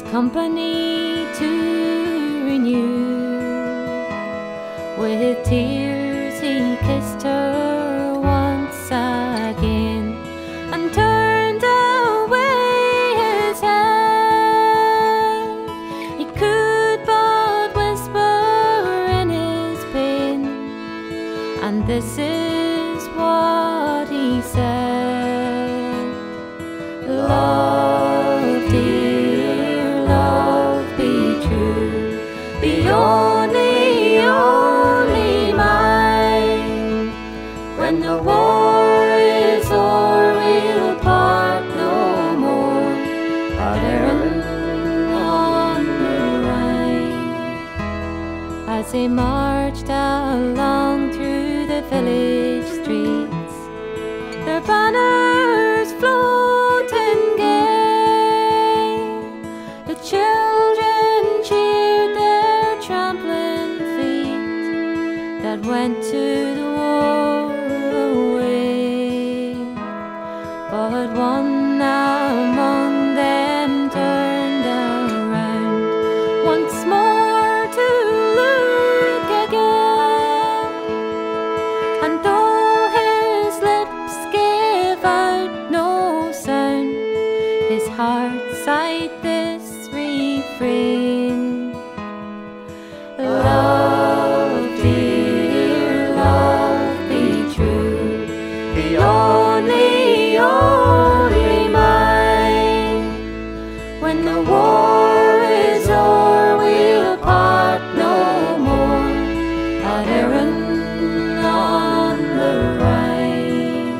company to renew. With tears he kissed her once again and turned away his head. He could but whisper in his pain, and this is what he said: Love, dear, love, be true, be only, only mine. When the war is o'er, we'll part no more, but Erin on the Rhine. As they marched along through the village streets, their banners floating gay, the children cheered their trampling feet that went to the war away. But one among them turned around once more to look again, and though his lips gave out no sound, his heart sighed this refrain: Love, dear, love, be true, be only, only mine. When the war is o'er, we'll part no more, at Erin on the Rhine.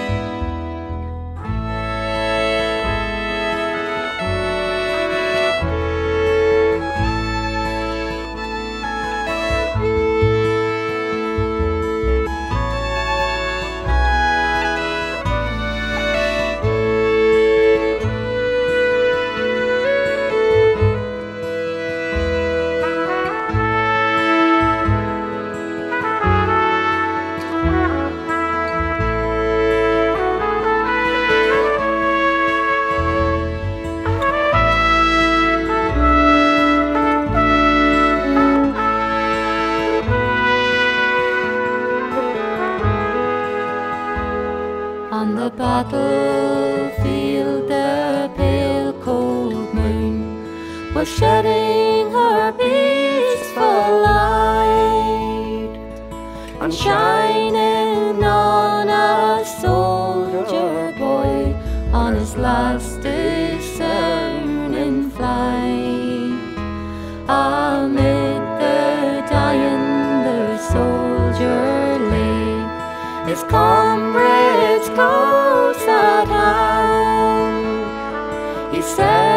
On the battlefield the pale cold moon was shedding her peaceful light, and shining on a soldier boy on his last discerning flight. Amid the dying the soldier lay, his comrades close at hand. He said,